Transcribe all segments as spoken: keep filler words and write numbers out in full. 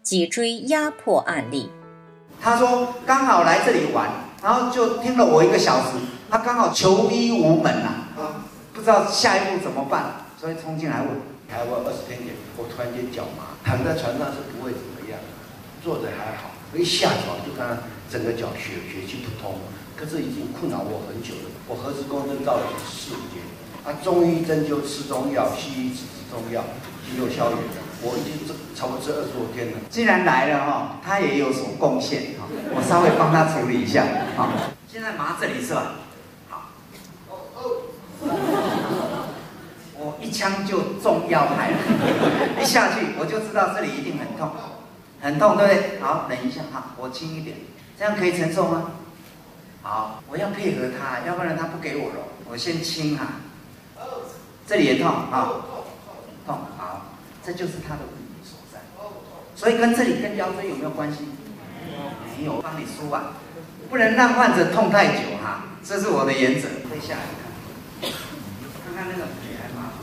脊椎压迫案例。 他说刚好来这里玩，然后就听了我一个小时，他刚好求医无门啊，不知道下一步怎么办，所以冲进来问。 台湾二十天前，我突然间脚麻，躺在床上是不会怎么样，坐着还好，一下床就看到整个脚血血气不通，可是已经困扰我很久了。我核磁共振到了四五节，啊，中医针灸吃中药，西医吃中药，肌肉消炎的，我已经这差不多这二十多天了。 既然来了哈，他也有所贡献哈，我稍微帮他处理一下哈。现在麻这里是吧？好。我一枪就中要害了，一下去我就知道这里一定很痛，很痛，对不对？好，忍一下哈，我轻一点，这样可以承受吗？好，我要配合他，要不然他不给我了。我先轻哈，这里也痛啊，痛，好，这就是他的问题所在。所以跟这里跟腰椎有没有关系？没有，我帮你梳啊，不能让患者痛太久哈，这是我的原则。退下来看，看看那个腿还麻。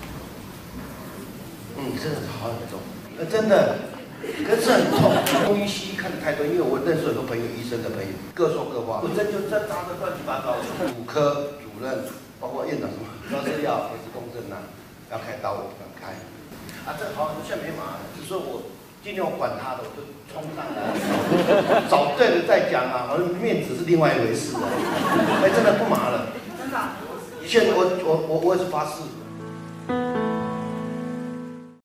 嗯，真的好很重，呃，真的，可是很痛。中医西医看的太多，因为我认识很多朋友，医生的朋友，各说各话。我针就针扎的乱七八糟，骨科主任，包括院长什么，都是要核磁共振呐，要开刀我不敢开。啊，这好，现在没麻了，只是我今天我管他的，我就冲上来，找对了再讲啊，好像面子是另外一回事啊。哎，真的不麻了，真的。现在我我我我也是发誓。